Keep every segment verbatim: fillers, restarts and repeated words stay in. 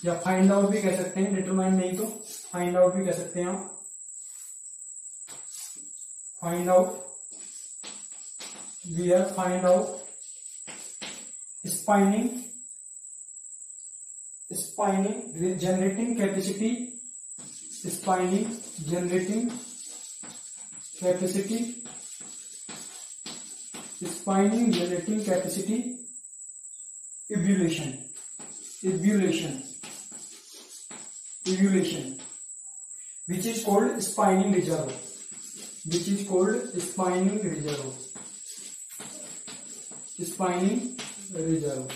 या find out भी कह सकते हैं, डिटरमाइन नहीं तो फाइंड आउट भी कह सकते हैं आप। Find out, we have find out spinning spinning generating capacity spinning generating capacity spinning generating capacity evolution evolution evolution which is called spinning reserve which is called spinning reserve spinning reserve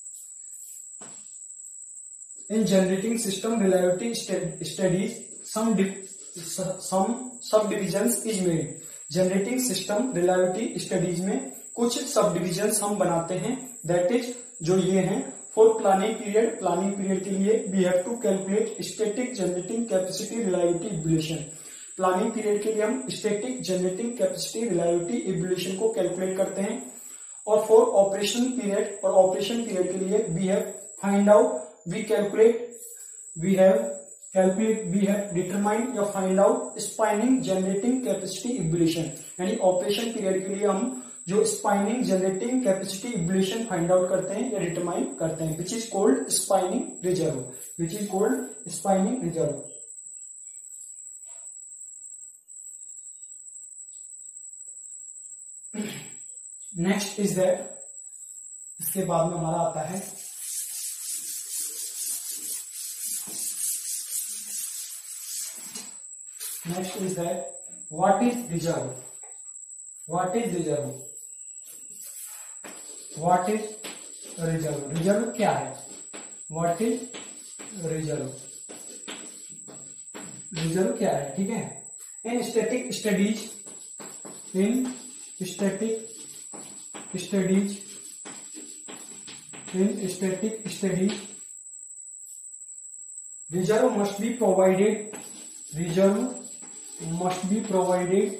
in generating system reliability studies some some subdivisions is made। Generating system reliability studies में कुछ सब divisions हम बनाते हैं, that is जो ये हैं। For planning period, planning period के लिए we have to calculate static generating capacity reliability evolution. Planning period के लिए हम static generating capacity reliability evolution को कैलकुलेट करते हैं। और फॉर ऑपरेशन पीरियड, और ऑपरेशन पीरियड के लिए we have find out we calculate we have calculate we have determine या find out spinning generating capacity evolution. यानी ऑपरेशन पीरियड के लिए हम जो spinning generating capacity evolution find out करते हैं या डिटरमाइन करते हैं, which is called spinning reserve which is called spinning reserve. Next is that, इसके बाद में हमारा आता है next is that what is reserve what is reserve what is reserve reserve क्या है? व्हाट इज रिजर्व रिजर्व क्या है? ठीक है, in static studies in static studies in static studies reserve must be provided reserve must be provided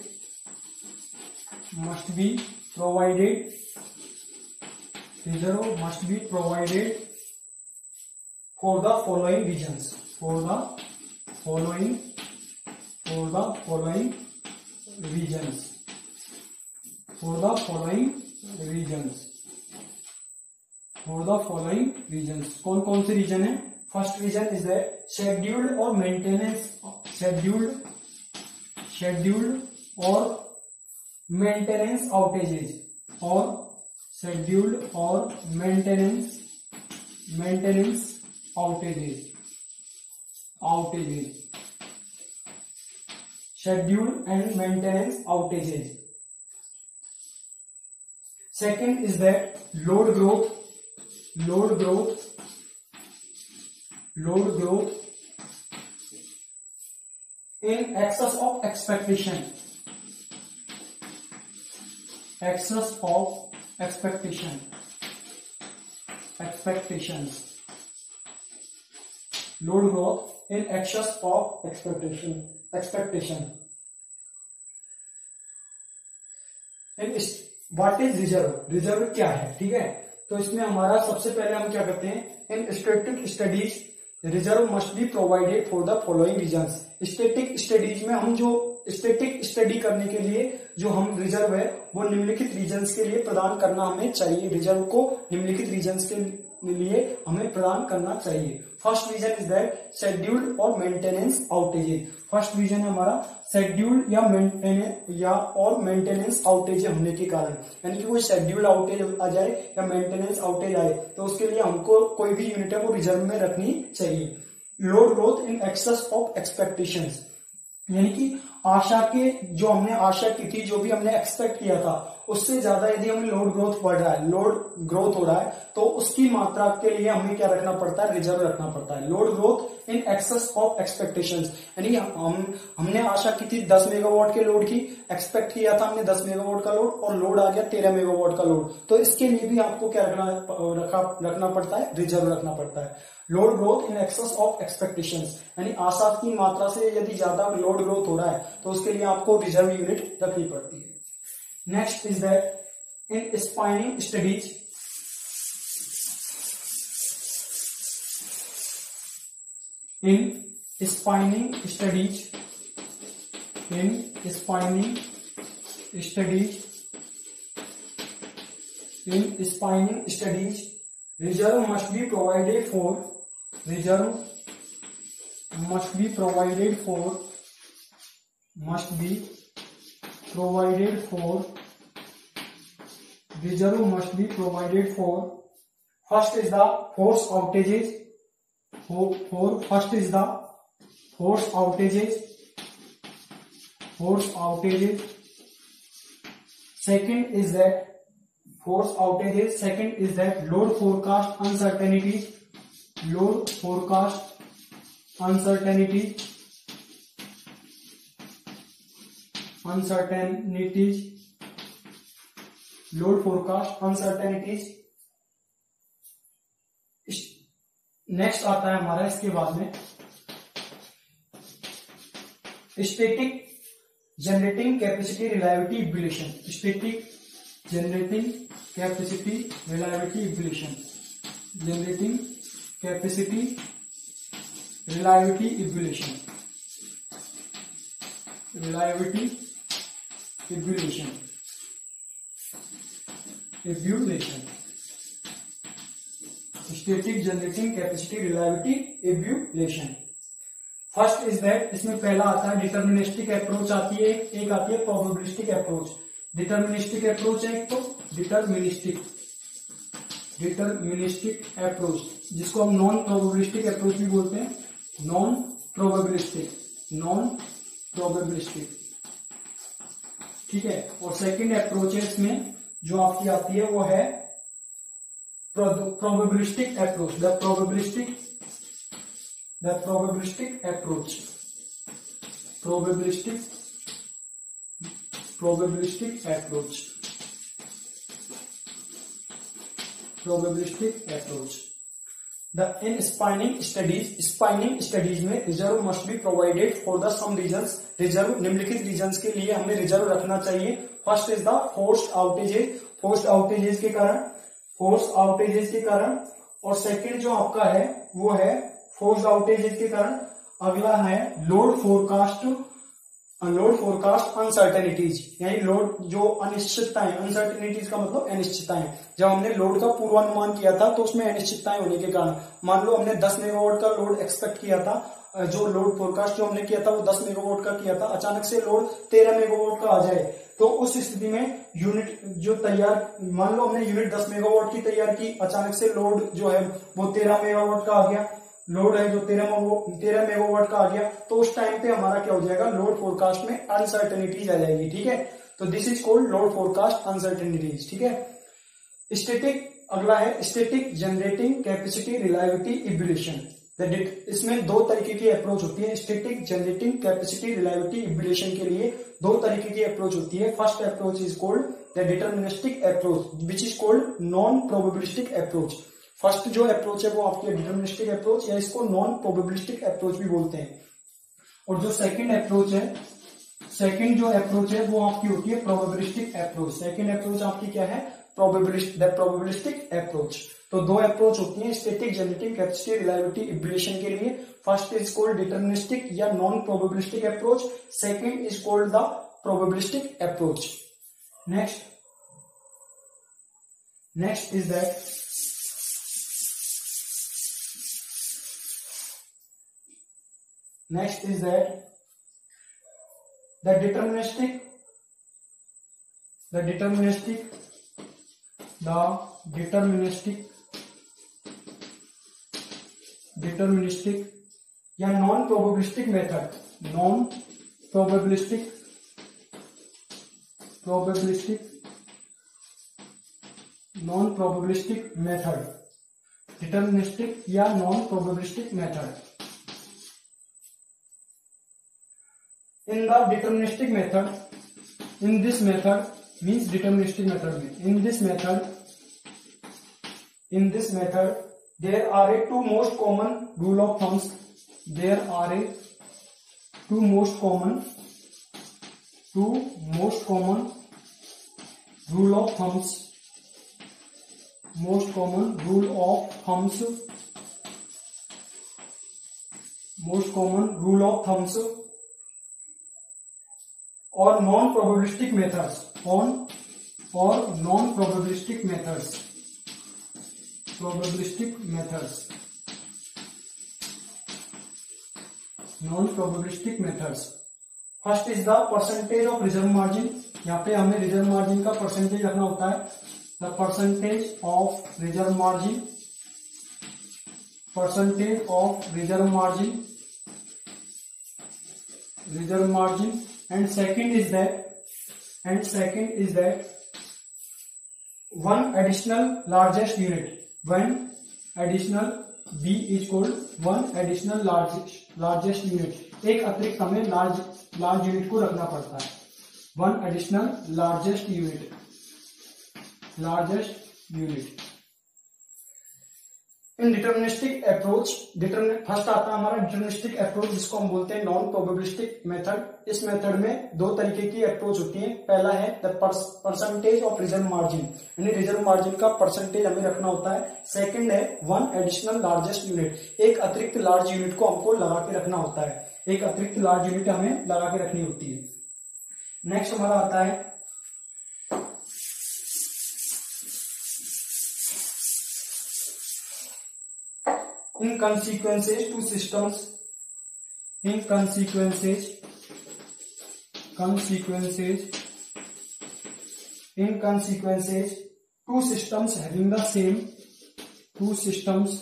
must be provided reserve must be provided for the following reasons for the following for the following reasons for the following reasons for the following reasons कौन कौन से reason है? First reason is that scheduled और maintenance scheduled scheduled और maintenance outages और scheduled और maintenance maintenance outages outages scheduled and maintenance outages. Second is that load growth load growth load growth in excess of expectation excess of expectation expectations load growth in excess of expectation expectation in what is reserve reserve क्या है? ठीक है, तो इसमें हमारा सबसे पहले हम क्या करते हैं, in static studies reserve must be provided for the following reasons. Static studies में हम जो स्टैटिक स्टडी करने के लिए जो हम रिजर्व है वो निम्नलिखित रीजंस के लिए प्रदान करना हमें चाहिए। रिजर्व को निम्नलिखित रीजंस के लिए हमें प्रदान करना चाहिए। First reason is that scheduled और मेंटेनेंस आउटेजेज। फर्स्ट रीजन है हमारा शेड्यूल्ड या मेंटेनेंस या और मेंटेनेंस आउटेज होने के कारण, यानी कि कोई शेड्यूल्ड आउटेज आ जाए या मेंटेनेंस आउटेज आए तो उसके लिए हमको कोई भी यूनिट है वो रिजर्व में रखनी चाहिए। Load growth in excess of expectations, यानी कि आशा के जो हमने आशा की थी, जो भी हमने एक्सपेक्ट किया था उससे ज्यादा यदि हमें लोड ग्रोथ बढ़ रहा है, लोड ग्रोथ हो रहा है, तो उसकी मात्रा के लिए हमें क्या रखना पड़ता है? रिजर्व रखना पड़ता है। Load growth in excess of expectations, यानी हम हमने आशा की थी दस मेगावाट के लोड की, एक्सपेक्ट किया था हमने दस मेगावाट का लोड और लोड आ गया तेरह मेगावाट का लोड, तो इसके लिए भी आपको क्या रखना रखा रखना पड़ता है? रिजर्व रखना पड़ता है। Load growth in excess of expectations, यानी आशा की मात्रा से यदि ज्यादा लोड ग्रोथ हो रहा है तो उसके लिए आपको रिजर्व यूनिट रखनी पड़ती है। Next is that in spinning studies in spinning studies, in spinning studies, in spinning studies, reserve must be provided for, reserve must be provided for, must be provided for, reserve must be provided for. First is the force outages, for, for first is the force outages, force outages. Second is that force outages. Second is that load forecast uncertainties, load forecast uncertainties, uncertainties, load forecast uncertainties. Next आता है हमारा इसके बाद में static generating capacity reliability evaluation, static generating capacity reliability evaluation, generating capacity reliability evaluation, reliability evaluation, evaluation, static generating capacity reliability evaluation. First is that, इसमें पहला आता है डिटर्मिनिस्टिक अप्रोच आती है, एक आती है प्रोबेबिलिस्टिक अप्रोच. डिटर्मिनिस्टिक अप्रोच है एक तो डिटर्मिनिस्टिक, डिटर्मिनिस्टिक अप्रोच जिसको हम नॉन प्रोबेबिलिस्टिक अप्रोच भी बोलते हैं, नॉन प्रोबेबिलिस्टिक, नॉन प्रोबेबिलिस्टिक. ठीक है. और सेकंड अप्रोच है इसमें जो आपकी आती है वो है probabilistic approach, the probabilistic, the probabilistic approach, probabilistic, probabilistic approach, probabilistic approach. The in spinning studies, spinning studies में reserve must be provided for the some reasons. reserve निम्नलिखित reasons के लिए हमें reserve रखना चाहिए. First is the forced outages, forced outages के कारण, force outages के कारण. और सेकंड जो आपका है वो है फोर्स आउटेजेस के कारण. अगला है load forecast, load forecast uncertainties, यानी लोड जो अनिश्चितताएं, अनसर्टेनिटीज का मतलब अनिश्चितताएं. जब हमने लोड का पूर्वानुमान किया था तो उसमें अनिश्चितताएं होने के कारण, मान लो हमने दस मेगावाट का लोड एक्सपेक्ट किया था, जो लोड फोरकास्ट जो हमने किया था वो दस मेगावाट का किया था, अचानक से लोड तेरह मेगावाट का आ जाए तो उस स्थिति में यूनिट जो तैयार, मान लो हमने यूनिट दस मेगावाट की तैयार की, अचानक से लोड जो है वो तेरह मेगावाट का आ गया, लोड है जो तेरह तेरह मेगावाट का आ गया, तो उस टाइम पे हमारा क्या हो जाएगा, लोड फोरकास्ट में अनसर्टेनिटीज आ जाएगी. ठीक है. तो this is called load forecast uncertainties. ठीक है. स्टैटिक, अगला है static generating capacity reliability evaluation. इसमें दो तरीके की अप्रोच होती है. Static generating capacity reliability evaluation के लिए दो तरीके की अप्रोच होती है. First approach is called the deterministic approach which is called non probabilistic approach. First जो अप्रोच है वो आपकी डिटर्मिनिस्टिक अप्रोच या इसको नॉन प्रोबेबिलिस्टिक अप्रोच भी बोलते हैं. और जो सेकंड अप्रोच है, सेकंड जो अप्रोच है वो आपकी होती है प्रोबेबिलिस्टिक अप्रोच. सेकंड अप्रोच आपकी क्या है, प्रोबेबिलिस्ट द प्रोबेबिलिस्टिक अप्रोच. तो दो अप्रोच होती है static generating capacity reliability evaluation के लिए. फर्स्ट इज कॉल्ड डिटर्मिनिस्टिक या non probabilistic approach, second is called the probabilistic approach. Next next is that next is that the deterministic the deterministic the deterministic deterministic या non probabilistic method, non probabilistic probabilistic non probabilistic method, deterministic या non probabilistic method. In the deterministic method, in this method means deterministic method में, in this method in this method there are a two most common rule of thumbs, there are a two most common two most common rule of thumbs, most common rule of thumbs, most common rule of thumbs or non-probabilistic methods on or non-probabilistic methods probabilistic methods non-probabilistic methods. First is the percentage of reserve margin. यहाँ पे हमें reserve margin का percentage रखना होता है. The percentage of reserve margin percentage of reserve margin reserve margin and second is that and second is that one additional largest unit one additional B is called one additional largest largest unit. एक अतिरिक्त हमें large large unit को रखना पड़ता है. One additional largest unit largest unit. In deterministic approach determine first आता है हमारा डिटर्मिनिस्टिक अप्रोच, जिसको हम बोलते हैं नॉन प्रोबेबिलिस्टिक मेथड. इस मेथड में दो तरीके की अप्रोच होती है. पहला है the percentage of reserve margin, यानी रिजर्व मार्जिन का परसेंटेज हमें रखना होता है. सेकंड है वन एडिशनल लार्जेस्ट यूनिट, एक अतिरिक्त लार्ज यूनिट को हमको लगा के रखना होता है. एक अतिरिक्त लार्ज यूनिट हमें लगा के रखनी होती है. नेक्स्ट हमारा आता है in consequences to systems in consequences consequences in consequences two systems having the same two systems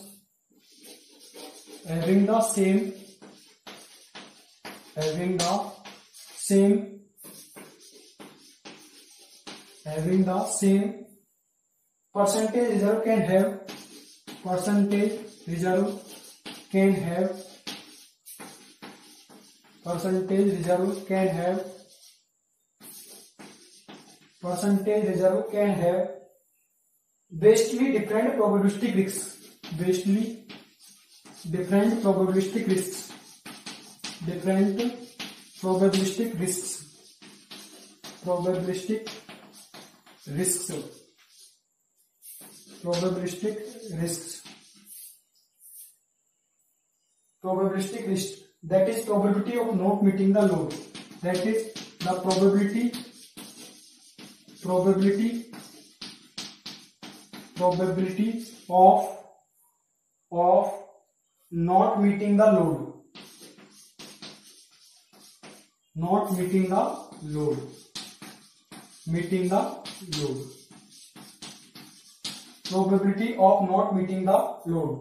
having the same having the same having the same percentage reserve can have percentage reserve can have percentage reserve can have percentage reserve can have vastly different probabilistic risks vastly different probabilistic risks different probabilistic risks probabilistic risks probabilistic risks probabilistic risk, that is probability of not meeting the load, that is the probability probability probability of of not meeting the load not meeting the load meeting the load probability of not meeting the load.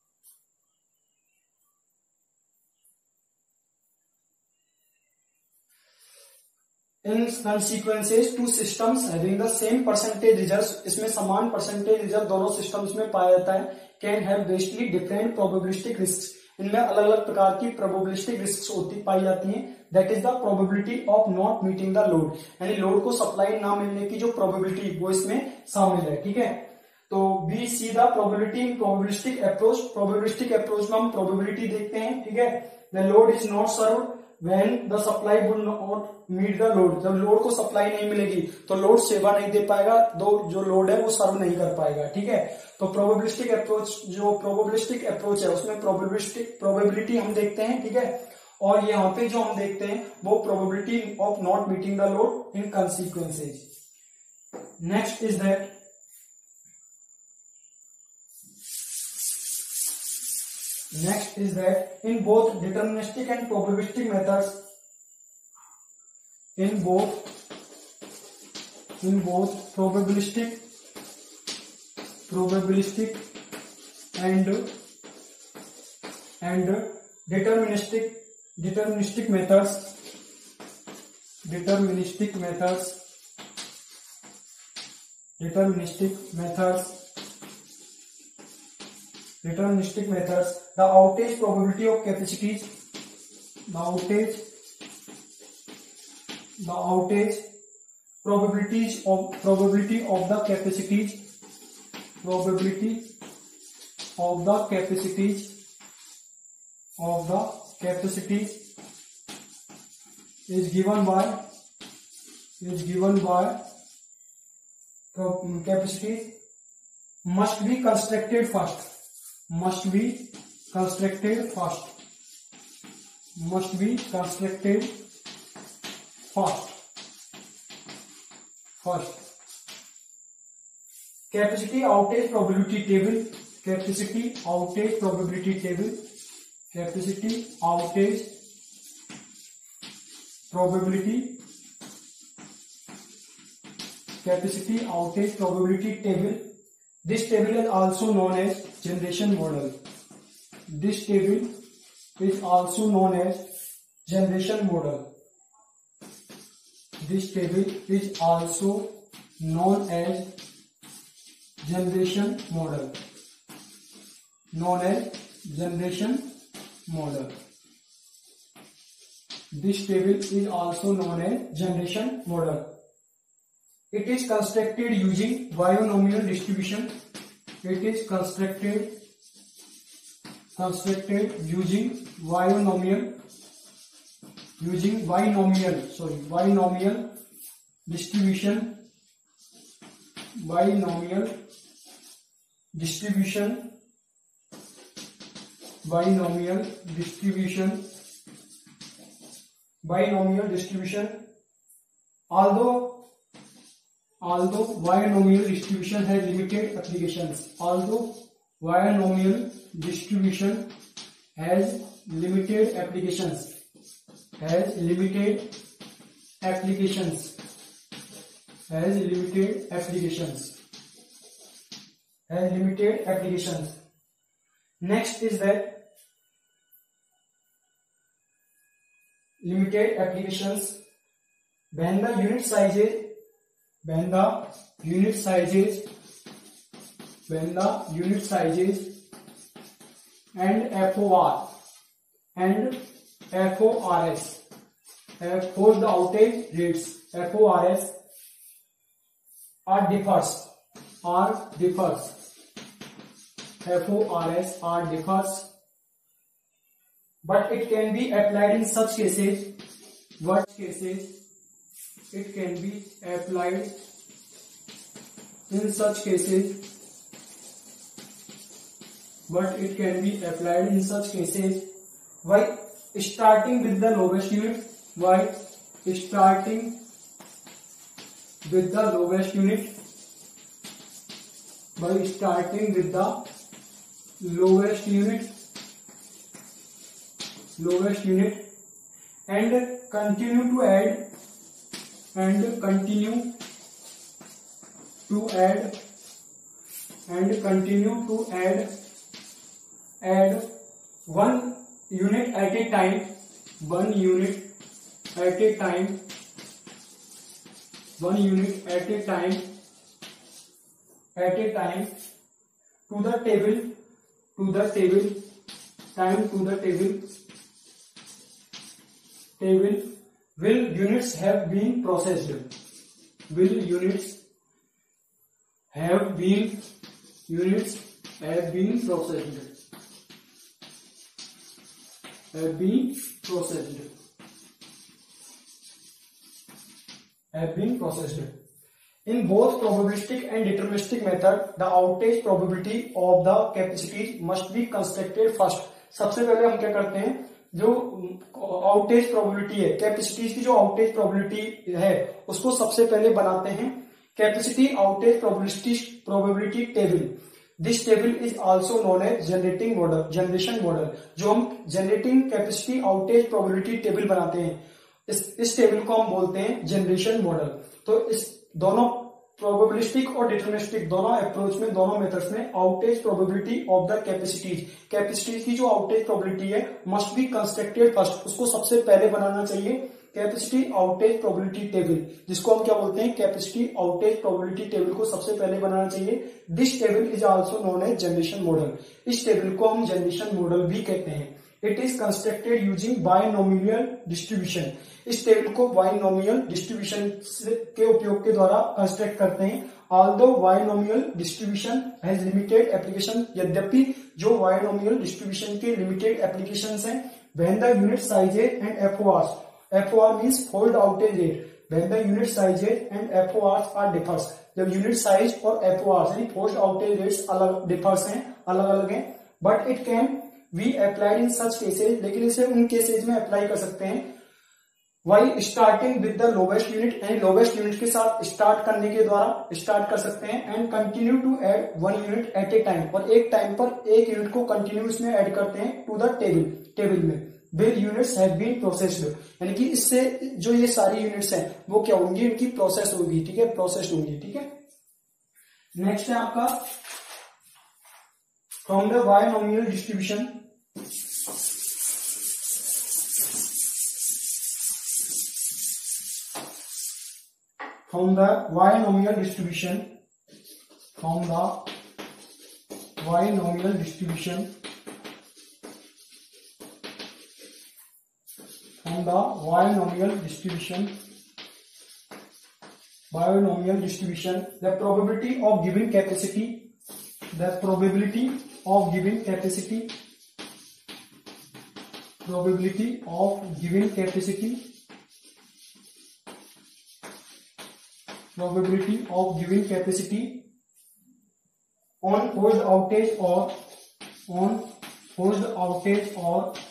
In consequences two systems having the same percentage reserves, इसमें समान percentage reserve दोनों systems में पाया जाता है. Can have vastly different probabilistic risk, इनमें अलग अलग प्रकार की प्रोबेबिलिस्टिक रिस्क होती पाई जाती हैं. That is the probability of not meeting the load, यानी लोड को सप्लाई ना मिलने की जो प्रोबेबिलिटी वो इसमें शामिल है. ठीक है, तो be see the probability in probabilistic approach. Probabilistic approach में हम प्रोबेबिलिटी देखते हैं. ठीक है, the load is not served when the supply would not meet the load, जब लोड को सप्लाई नहीं मिलेगी तो लोड सेवा नहीं दे पाएगा, दो जो लोड है वो सर्व नहीं कर पाएगा. ठीक है, तो प्रोबेबिलिस्टिक अप्रोच जो प्रोबेबिलिस्टिक अप्रोच है उसमें प्रोबेबिलिस्टिक प्रोबेबिलिटी हम देखते हैं. ठीक है, और यहाँ पे जो हम देखते हैं वो probability of not meeting the load in consequences. Next is that Next is that in both deterministic and probabilistic methods, in both in both probabilistic probabilistic and and deterministic deterministic methods deterministic methods deterministic methods deterministic methods the outage probability of capacities the outage the outage probabilities of probability of the capacities probability of the capacities of the capacities is given by is given by capacities must be constructed first must be constructed first must be constructed first. First, capacity outage probability table. Capacity outage probability table. Capacity outage probability. Capacity outage probability table. This table is also known as generation model. This table is also known as generation model. This table is also known as generation model. Known as generation model. This table is also known as generation model. It is constructed using binomial distribution. It is constructed constructed using binomial using binomial sorry binomial distribution binomial distribution binomial distribution binomial distribution although although binomial distribution has limited applications although binomial distribution has limited applications has limited applications has limited applications has limited applications next is that limited applications when the unit sizes when the unit sizes when the unit sizes and F O R and F O R S F for the outage rates F O R S are differs are differs F O R S are differs but it can be applied in such cases what cases it can be applied in such cases but it can be applied in such cases by starting with the lowest unit by starting with the lowest unit by starting with the lowest unit lowest unit and continue to add and continue to add and continue to add add one unit at a time one unit at a time one unit at a time at a time to the table to the table time to the table table will units have been processed will units have been units have been processed have been processed have been processed in both probabilistic and deterministic method the outage probability of the capacities must be constructed first सबसे पहले हम क्या करते हैं जो outage probability है capacities की जो आउटेज प्रोबेबिलिटी है उसको सबसे पहले बनाते हैं capacity outage probability probability table this table is also known as generating model generation model जो हम generating capacity outage probability table बनाते हैं इस इस टेबल को हम बोलते हैं जनरेशन मॉडल तो इस दोनों प्रोबेबिलिस्टिक और डिटरमिनिस्टिक दोनों अप्रोच में दोनों मेथड्स में outage probability of the capacities capacities की जो आउटेज प्रोबेबिलिटी है मस्ट बी कंस्ट्रक्टेड फर्स्ट उसको सबसे पहले बनाना चाहिए कैपेसिटी आउटेज प्रोबेबिलिटी टेबल जिसको हम क्या बोलते हैं कैपेसिटी आउटेज प्रोबेबिलिटी टेबल को सबसे पहले बनाना चाहिए this table is also known as generation model इस टेबल को हम जनरेशन मॉडल भी कहते हैं it is constructed using binomial distribution इस टेबल को बायनोमियल डिस्ट्रीब्यूशन के उपयोग के द्वारा कंस्ट्रक्ट करते हैं although binomial distribution has limited application यद्यपि जो बायनोमियल डिस्ट्रीब्यूशन के लिमिटेड एप्लीकेशंस हैं when the unit sizes and FOR FOR means fold outage rate when the unit sizes and एफओआर are differs जब यूनिट साइज और FOR यानी fold outage rates अलग differs हैं अलग अलग हैं but it can we applied in such cases, लेकिन इसे उन केसेज में अप्लाई कर सकते हैं by starting with the lowest unit, यानी लोवेस्ट यूनिट के साथ स्टार्ट करने के द्वारा स्टार्ट कर सकते हैं, and continue to add one unit at a time, और एक टाइम पर एक यूनिट को कंटिन्यूस में ऐड करते हैं टू द टेबल टेबल में with units have been processed, यानी कि इससे जो ये सारी यूनिट्स हैं वो क्या होंगी, इनकी प्रोसेस होगी, ठीक है, प्रोसेस्ड होंगी, ठीक है। नेक्स्ट है आपका from the binomial distribution, from the binomial distribution, from the binomial distribution, from the binomial distribution, binomial distribution, the probability of given capacity, the probability of given capacity, probability of given capacity, probability of given capacity on forced outage or on forced outage or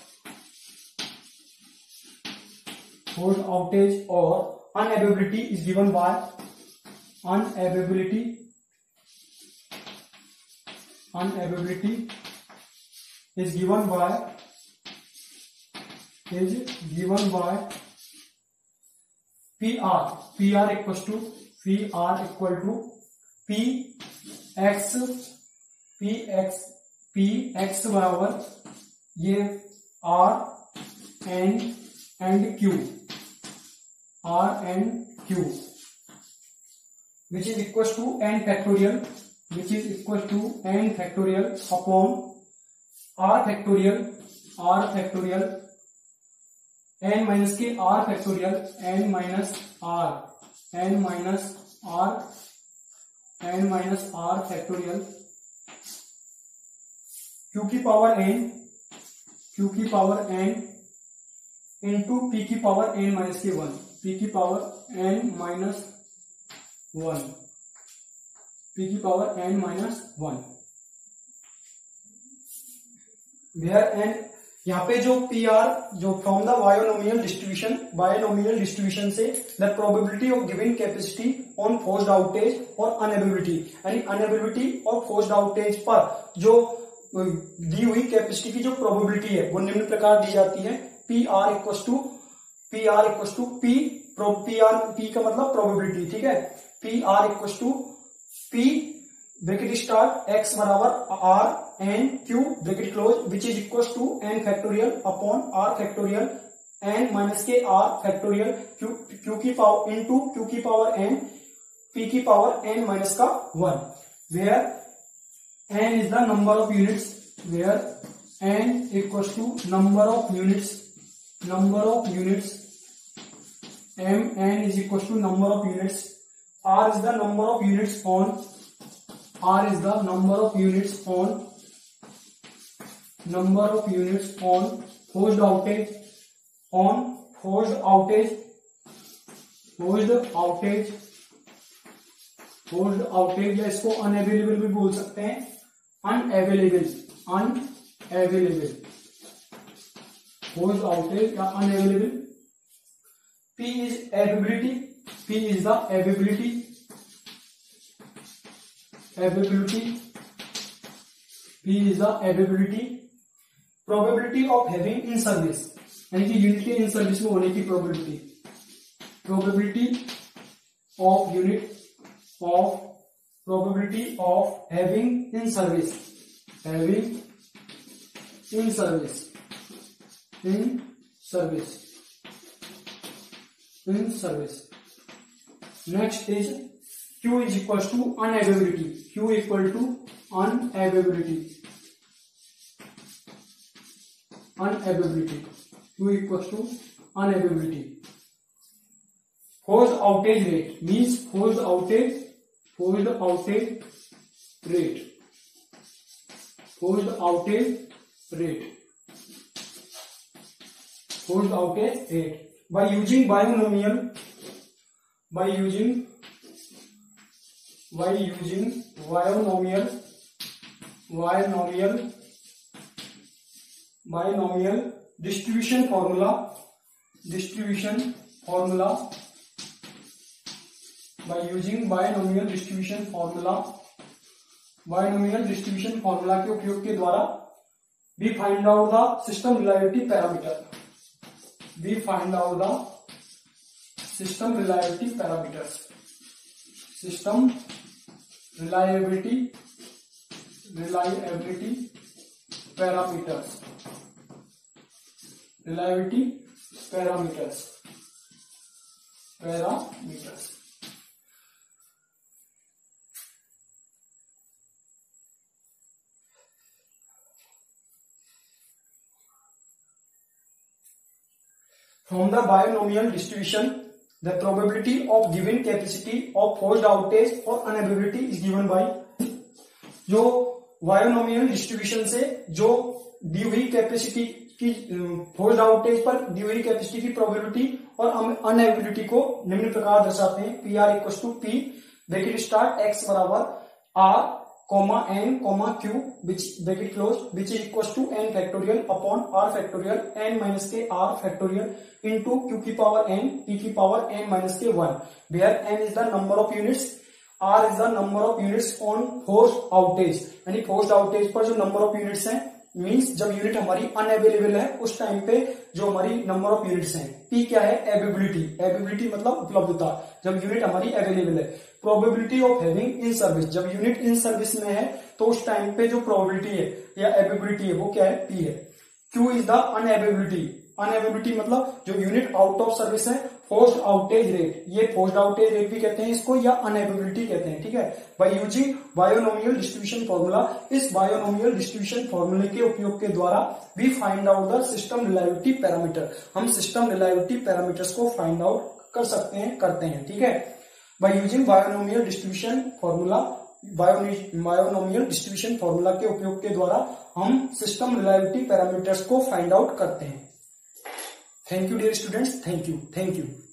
forced outage or unavailability is given by unavailability unavailability is given by is given by P R P R equals to P R equal to P X P X P X बराबर ये R N and Q R and Q which is equals to N factorial which is equals to N factorial upon R factorial R factorial N minus के R factorial N minus R N minus R N minus R factorial Q की power N Q की power N into P की power N minus के one P की power N minus one P की power N minus one where N यहाँ पे जो P R जो from the binomial distribution binomial distribution से the probability of given capacity on forced outage और inability, यानी अनएबिलिटी और फोर्स्ड आउटेज पर जो दी हुई कैपेसिटी की जो प्रोबेबिलिटी है वो निम्न प्रकार दी जाती है P R equal to P R equal to P P R P का मतलब प्रोबेबिलिटी, ठीक है, P R equal to P bracket start X बराबर R N Q bracket close which is equal to N factorial upon R factorial N minus के R factorial Q Q की power into Q की power N P की power N minus का one where N is the number of units where N equal to number of units number of units M N is equal to number of units R is the number of units on R is the number of units on number of units on forced outage on forced outage forced outage forced outage या इसको unavailable भी बोल सकते हैं unavailable unavailable forced outage या unavailable P is availability P is the availability availability P is the availability probability of having in service, यानी कि unit के इन सर्विस में होने की probability probability of unit of probability of having in service having in service in service in service next is Q is equal to unavailability. Q equal to unavailability. Unavailability. Q equals to unavailability. Forced outage rate means forced outage. Forced outage rate. Forced outage rate. Forced outage rate. By using binomial. By using. By using binomial binomial binomial distribution formula distribution formula by using binomial distribution formula binomial distribution formula के उपयोग के द्वारा we find out the system reliability parameter we find out the system reliability parameters system reliability reliability parameters reliability parameters parameters From the binomial distribution, the probability of given capacity of forced outage or unavailability is given by जो binomial distribution से जो दी हुई capacity की forced outage पर दी हुई capacity की probability और अनएबिलिटी को निम्न प्रकार दर्शाते हैं P R equal to P bracket start X बराबर R comma n comma q which bracket close which is equals to n factorial upon r factorial n minus k r factorial into q की power n p की power n minus k one where n is the number of units r is the number of units on forced outage यानी forced outage पर जो number of units हैं means जब unit हमारी unavailable है उस time पे जो हमारी नंबर ऑफ यूनिट्स हैं पी क्या है एबिलिटी एबिलिटी मतलब उपलब्धता जब यूनिट हमारी अवेलेबल है probability of having in service जब यूनिट इन सर्विस में है तो उस टाइम पे जो प्रोबेबिलिटी है या एबिलिटी है वो क्या है पी है Q is the inability inability मतलब जो यूनिट आउट ऑफ सर्विस है फोर्स्ड आउटेज रेट ये फोर्स्ड आउटेज रेट भी कहते हैं इसको या अनएबिलिटी कहते हैं ठीक है by using binomial distribution formula इस बायोनोमियल डिस्ट्रीब्यूशन फॉर्मूले के उपयोग के द्वारा we find out the system reliability parameter हम सिस्टम रिलायबिलिटी पैरामीटर्स को फाइंड आउट कर सकते हैं करते हैं ठीक है by using binomial distribution formula binomial distribution formula के उपयोग के द्वारा हम सिस्टम रिलायबिलिटी पैरामीटर्स को फाइंड आउट करते हैं thank you dear students thank you thank you